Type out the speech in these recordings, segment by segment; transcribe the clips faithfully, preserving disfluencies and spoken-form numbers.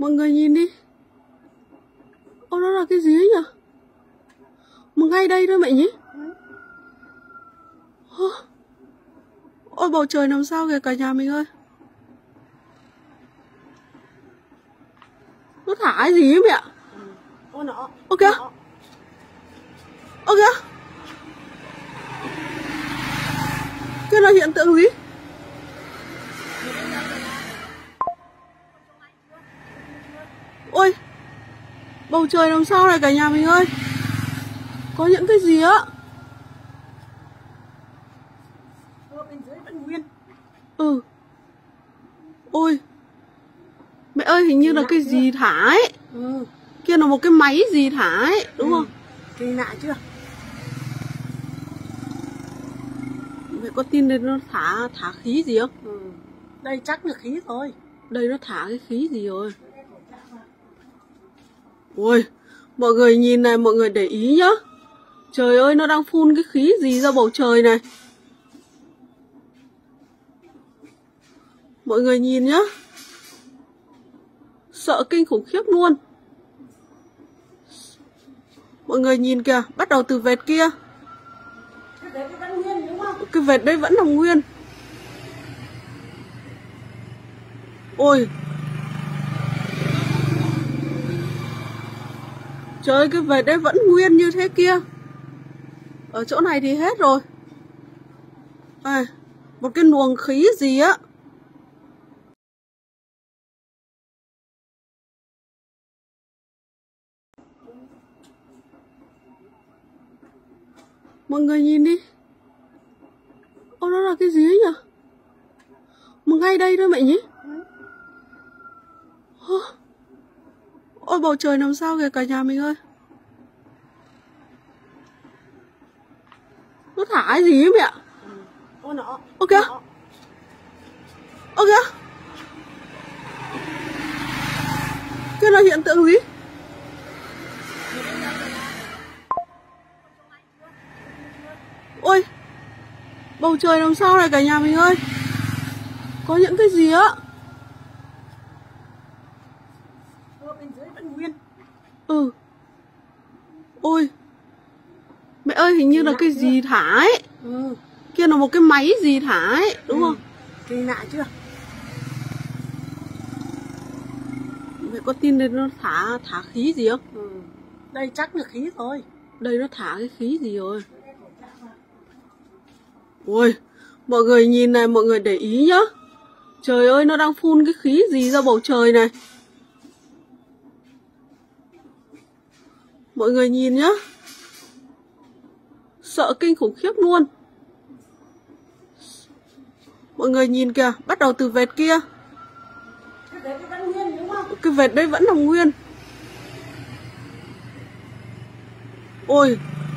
Mọi người nhìn đi. Ô, đó là cái gì ấy nhỉ? Mà ngay đây thôi mẹ nhỉ? Ô, ôi bầu trời làm sao kìa cả nhà mình ơi. Nó thả cái gì ấy mẹ? Ô nó. Ô kìa. Ô kìa. Kia là hiện tượng gì? Ôi, bầu trời làm sao này cả nhà mình ơi. Có những cái gì á? Bên dưới vẫn nguyên. Ừ. Ôi, mẹ ơi, hình như là cái gì thả ấy. Ừ. Kia là một cái máy gì thả ấy, đúng ừ. không? Kỳ lạ chưa? Mẹ có tin đây nó thả thả khí gì không? Ừ. Đây chắc là khí thôi. Đây nó thả cái khí gì rồi? Ôi, mọi người nhìn này, mọi người để ý nhá. Trời ơi, nó đang phun cái khí gì ra bầu trời này. Mọi người nhìn nhá. Sợ kinh khủng khiếp luôn. Mọi người nhìn kìa, bắt đầu từ vệt kia. Cái vệt đấy vẫn nguyên đúng không? Cái vệt đấy vẫn là nguyên. Ôi, trời ơi, cái vệt đấy vẫn nguyên như thế kia. Ở chỗ này thì hết rồi. À, một cái luồng khí gì á. Mọi người nhìn đi. Ô, đó là cái gì ấy nhỉ? Mà ngay đây thôi mẹ nhỉ? Ô, ôi bầu trời làm sao kìa cả nhà mình ơi. Nó thả cái gì ấy mẹ? Ô nó. Ô kìa. Ô kìa. Kia là hiện tượng gì? Ôi, bầu trời làm sao này cả nhà mình ơi. Có những cái gì á? Bên dưới vẫn nguyên. Ừ. Ôi, mẹ ơi, hình như là cái gì thả ấy. Ừ. Kia là một cái máy gì thả ấy, đúng ừ. không? Kỳ lạ chưa? Mẹ có tin đây nó thả thả khí gì không? Ừ. Đây chắc là khí thôi. Đây nó thả cái khí gì rồi? Ôi, mọi người nhìn này, mọi người để ý nhá. Trời ơi, nó đang phun cái khí gì ra bầu trời này. Mọi người nhìn nhá. Sợ kinh khủng khiếp luôn. Mọi người nhìn kìa, bắt đầu từ vệt kia. Cái vệt đấy vẫn nguyên đúng không? Cái vệt đấy vẫn là nguyên. Ôi,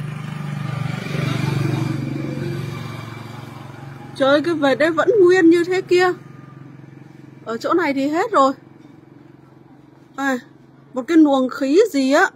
trời ơi, cái vệt đấy vẫn nguyên như thế kia. Ở chỗ này thì hết rồi. À, một cái luồng khí gì á.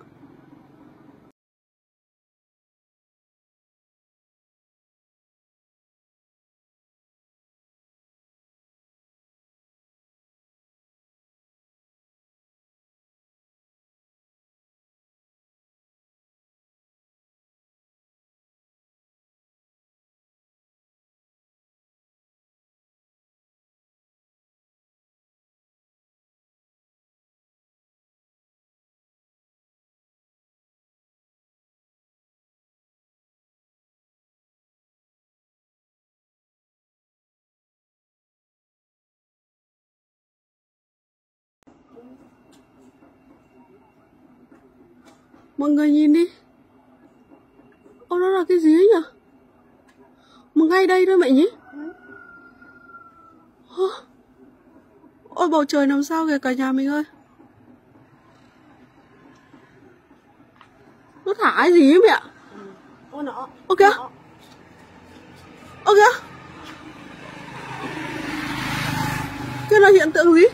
Mọi người nhìn đi. Ô, đó là cái gì ấy nhỉ? Mà ngay đây thôi mẹ nhỉ? Ô, ôi bầu trời làm sao kìa cả nhà mình ơi. Nó thả cái gì ấy mẹ? Ô nó. Ô kìa. Ô kìa. Kia là hiện tượng gì?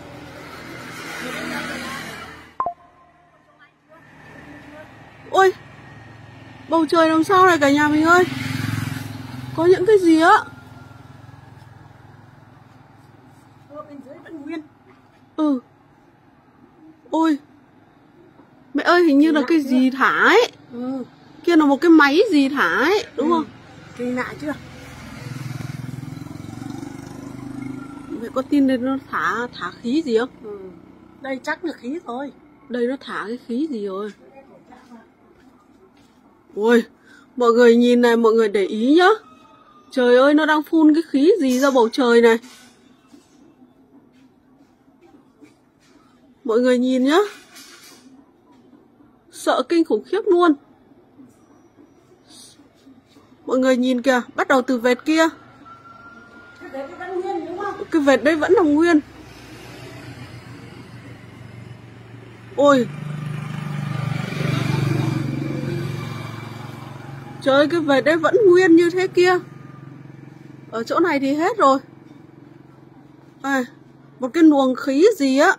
Ôi, bầu trời làm sao này cả nhà mình ơi. Có những cái gì á? Bên dưới vẫn nguyên. Ừ. hình như là cái gì thả ấy. Ừ. Kia là một cái máy gì thả ấy, đúng ừ. không? Kỳ lạ chưa? Mẹ có tin đến nó thả thả khí gì không? Ừ. Đây chắc là khí thôi. Đây nó thả cái khí gì rồi? Ôi, mọi người nhìn này, mọi người để ý nhá. Trời ơi, nó đang phun cái khí gì ra bầu trời này. Mọi người nhìn nhá. Sợ kinh khủng khiếp luôn. Mọi người nhìn kìa, bắt đầu từ vệt kia. Cái vệt vẫn nguyên đúng không? Cái vệt đây vẫn là nguyên. Ôi. Trời ơi, cái vệt đấy vẫn nguyên như thế kia. Ở chỗ này thì hết rồi. À, một cái luồng khí gì á.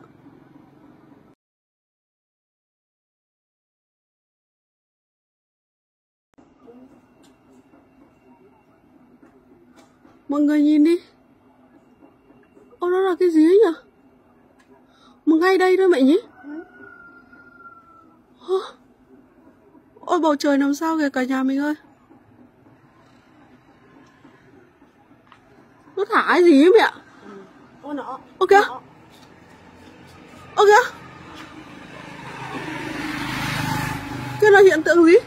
Mọi người nhìn đi. Ô, nó là cái gì ấy nhỉ? Mà ngay đây thôi mẹ nhỉ? Ôi, bầu trời làm sao kìa cả nhà mình ơi. Nó thả cái gì ấy mẹ? Ô nó. Ô kìa. Ô kìa. Kia là hiện tượng gì?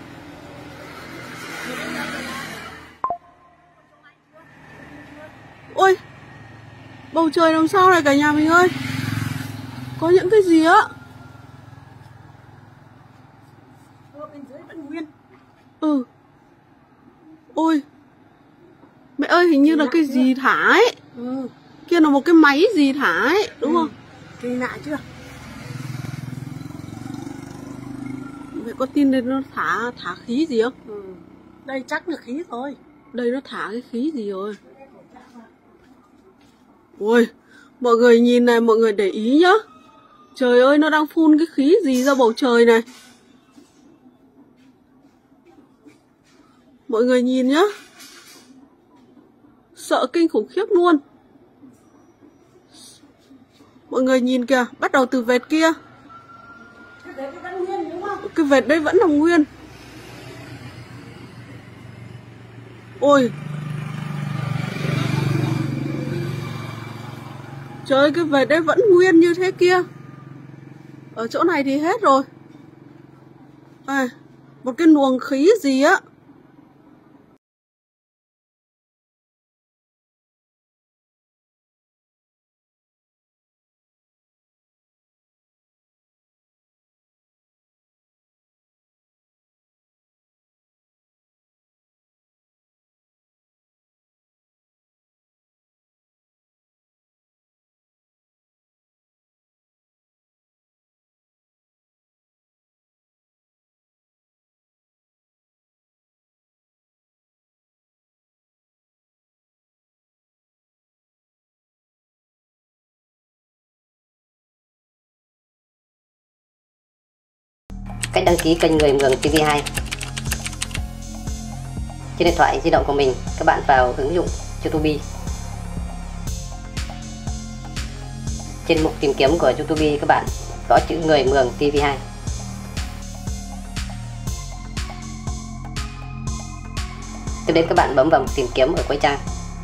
Ôi, bầu trời làm sao này cả nhà mình ơi. Có những cái gì á. Bên dưới vẫn nguyên. Ừ. Ôi, mẹ ơi, hình như là cái gì thả ấy. Ừ. Kia là một cái máy gì thả ấy, đúng ừ. không? Kỳ lạ chưa? Mẹ có tin đến nó thả thả khí gì không? Ừ. Đây chắc là khí thôi. Đây nó thả cái khí gì rồi? Ôi, mọi người nhìn này, mọi người để ý nhá. Trời ơi, nó đang phun cái khí gì ra bầu trời này. Mọi người nhìn nhá. Sợ kinh khủng khiếp luôn. Mọi người nhìn kìa, bắt đầu từ vệt kia. Cái vệt vẫn nguyên đúng không? Cái vệt đây vẫn là nguyên. Ôi. Trời ơi, cái vệt đây vẫn nguyên như thế kia. Ở chỗ này thì hết rồi. À, một cái luồng khí gì á. Cách đăng ký kênh Người Mường ti vi hai. Trên điện thoại di động của mình, các bạn vào ứng dụng YouTube. Trên mục tìm kiếm của YouTube các bạn gõ chữ Người Mường ti vi hai. Tiếp đến các bạn bấm vào mục tìm kiếm ở cuối trang.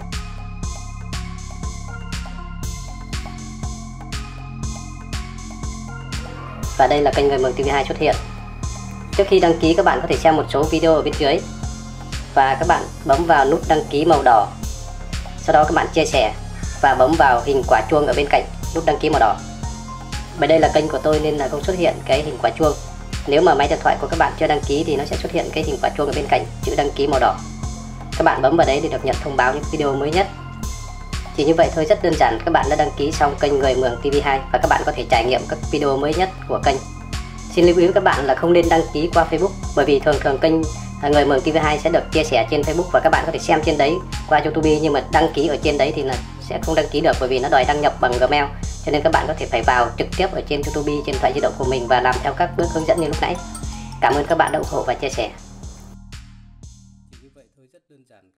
Và đây là kênh Người Mường ti vi hai xuất hiện. Trước khi đăng ký các bạn có thể xem một số video ở bên dưới. Và các bạn bấm vào nút đăng ký màu đỏ. Sau đó các bạn chia sẻ và bấm vào hình quả chuông ở bên cạnh nút đăng ký màu đỏ. Bởi đây là kênh của tôi nên là không xuất hiện cái hình quả chuông. Nếu mà máy điện thoại của các bạn chưa đăng ký thì nó sẽ xuất hiện cái hình quả chuông ở bên cạnh chữ đăng ký màu đỏ. Các bạn bấm vào đấy để được nhận thông báo những video mới nhất. Chỉ như vậy thôi, rất đơn giản, các bạn đã đăng ký xong kênh Người Mường ti vi hai và các bạn có thể trải nghiệm các video mới nhất của kênh. Xin lưu ý với các bạn là không nên đăng ký qua Facebook, bởi vì thường thường kênh Người Mường ti vi hai sẽ được chia sẻ trên Facebook và các bạn có thể xem trên đấy qua YouTube, nhưng mà đăng ký ở trên đấy thì là sẽ không đăng ký được, bởi vì nó đòi đăng nhập bằng Gmail, cho nên các bạn có thể phải vào trực tiếp ở trên YouTube trên điện thoại di động của mình và làm theo các bước hướng dẫn như lúc nãy. Cảm ơn các bạn đã ủng hộ và chia sẻ. Chỉ như vậy thôi, rất đơn giản.